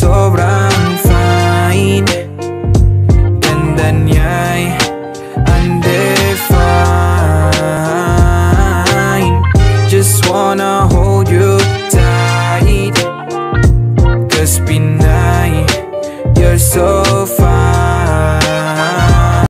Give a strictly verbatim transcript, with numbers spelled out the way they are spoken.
sobrang fine. Ganda niya'y undefined. Just wanna hold you tight, 'cause Pinay, you're so fine.